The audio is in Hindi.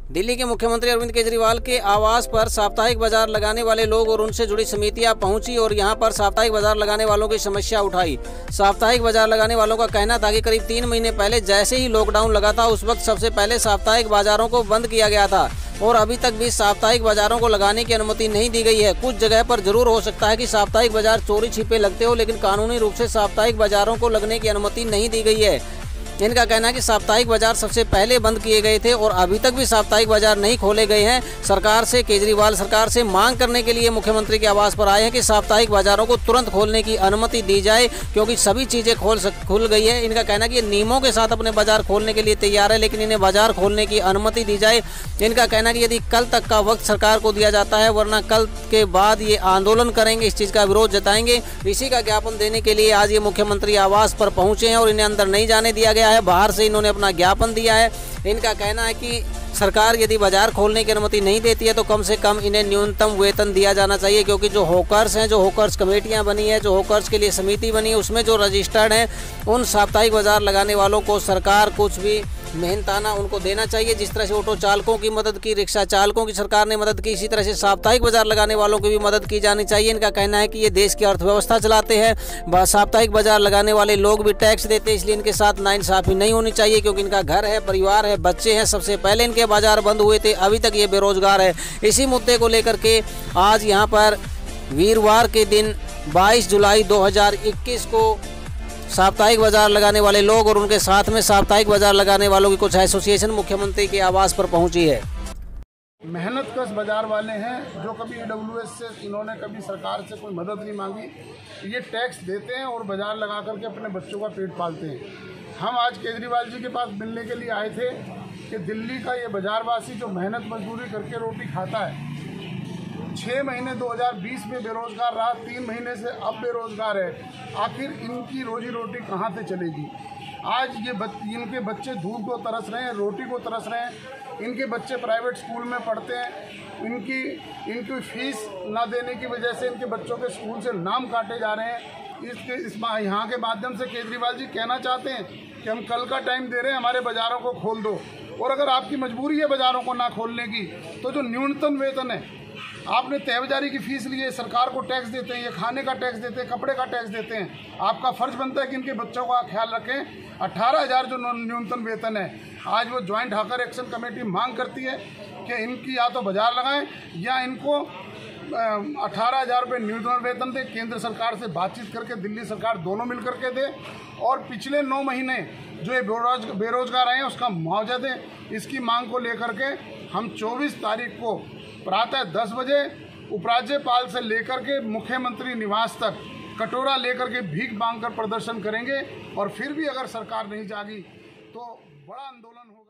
दिल्ली के मुख्यमंत्री अरविंद केजरीवाल के आवास पर साप्ताहिक बाजार लगाने वाले लोग और उनसे जुड़ी समितियां पहुंची और यहां पर साप्ताहिक बाजार लगाने वालों की समस्या उठाई। साप्ताहिक बाजार लगाने वालों का कहना था कि करीब 3 महीने पहले जैसे ही लॉकडाउन लगा था उस वक्त सबसे पहले साप्ताहिक बाजारों को बंद किया गया था और अभी तक भी साप्ताहिक बाजारों को लगाने की अनुमति नहीं दी गई है। कुछ जगह पर जरूर हो सकता है कि साप्ताहिक बाजार चोरी छिपे लगते हो, लेकिन कानूनी रूप से साप्ताहिक बाजारों को लगने की अनुमति नहीं दी गई है। इनका कहना है कि साप्ताहिक बाजार सबसे पहले बंद किए गए थे और अभी तक भी साप्ताहिक बाजार नहीं खोले गए हैं। केजरीवाल सरकार से मांग करने के लिए मुख्यमंत्री के आवास पर आए हैं कि साप्ताहिक बाजारों को तुरंत खोलने की अनुमति दी जाए, क्योंकि सभी चीज़ें खुल गई है। इनका कहना है कि ये नियमों के साथ अपने बाजार खोलने के लिए तैयार है, लेकिन इन्हें बाजार खोलने की अनुमति दी जाए। इनका कहना है कि यदि कल तक का वक्त सरकार को दिया जाता है, वरना कल के बाद ये आंदोलन करेंगे, इस चीज़ का विरोध जताएंगे। इसी का ज्ञापन देने के लिए आज ये मुख्यमंत्री आवास पर पहुंचे हैं और इन्हें अंदर नहीं जाने दिया गया है। बाहर से इन्होंने अपना ज्ञापन दिया है। इनका कहना है कि सरकार यदि बाजार खोलने की अनुमति नहीं देती है तो कम से कम इन्हें न्यूनतम वेतन दिया जाना चाहिए, क्योंकि जो हॉकर्स हैं, जो हॉकर्स कमेटियां बनी है, जो हॉकर्स के लिए समिति बनी है, उसमें जो रजिस्टर्ड हैं उन साप्ताहिक बाजार लगाने वालों को सरकार कुछ भी मेहनताना उनको देना चाहिए। जिस तरह से ऑटो चालकों की मदद की, रिक्शा चालकों की सरकार ने मदद की, इसी तरह से साप्ताहिक बाजार लगाने वालों की भी मदद की जानी चाहिए। इनका कहना है कि ये देश की अर्थव्यवस्था चलाते हैं। साप्ताहिक बाजार लगाने वाले लोग भी टैक्स देते हैं, इसलिए इनके साथ नाइंसाफी नहीं होनी चाहिए, क्योंकि इनका घर है, परिवार है, बच्चे हैं। सबसे पहले इनके बाजार बंद हुए थे, अभी तक ये बेरोजगार है। इसी मुद्दे को लेकर के आज यहाँ पर वीरवार के दिन 22 जुलाई 2021 को साप्ताहिक बाजार लगाने वाले लोग और उनके साथ में साप्ताहिक बाजार लगाने वालों की कुछ एसोसिएशन मुख्यमंत्री के आवास पर पहुंची है। मेहनत कश बाजार वाले हैं जो कभी EWS से इन्होंने कभी सरकार से कोई मदद नहीं मांगी। ये टैक्स देते हैं और बाजार लगा करके अपने बच्चों का पेट पालते हैं। हम आज केजरीवाल जी के पास मिलने के लिए आए थे कि दिल्ली का ये बाजारवासी जो मेहनत मजदूरी करके रोटी खाता है, 6 महीने 2020 में बेरोजगार रहा, 3 महीने से अब बेरोजगार है। आखिर इनकी रोजी रोटी कहाँ से चलेगी? आज इनके बच्चे धूप को तरस रहे हैं, रोटी को तरस रहे हैं। इनके बच्चे प्राइवेट स्कूल में पढ़ते हैं। इनकी फीस ना देने की वजह से इनके बच्चों के स्कूल से नाम काटे जा रहे हैं। यहाँ के माध्यम से केजरीवाल जी कहना चाहते हैं कि हम कल का टाइम दे रहे हैं, हमारे बाज़ारों को खोल दो। और अगर आपकी मजबूरी है बाज़ारों को ना खोलने की, तो जो न्यूनतम वेतन है, आपने तहबाजारी की फीस ली है, सरकार को टैक्स देते हैं, ये खाने का टैक्स देते हैं, कपड़े का टैक्स देते हैं। आपका फ़र्ज बनता है कि इनके बच्चों का ख्याल रखें। 18,000 जो न्यूनतम वेतन है, आज वो ज्वाइंट हॉकर एक्शन कमेटी मांग करती है कि इनकी या तो बाजार लगाएं या इनको 18,000 रुपये न्यूनतम वेतन दे। केंद्र सरकार से बातचीत करके दिल्ली सरकार दोनों मिल करके दे और पिछले 9 महीने जो ये बेरोजगार आए हैं उसका मुआवजा दें। इसकी मांग को लेकर के हम 24 तारीख को प्रातः 10 बजे उपराज्यपाल से लेकर के मुख्यमंत्री निवास तक कटोरा लेकर के भीख मांगकर प्रदर्शन करेंगे और फिर भी अगर सरकार नहीं जागी तो बड़ा आंदोलन होगा।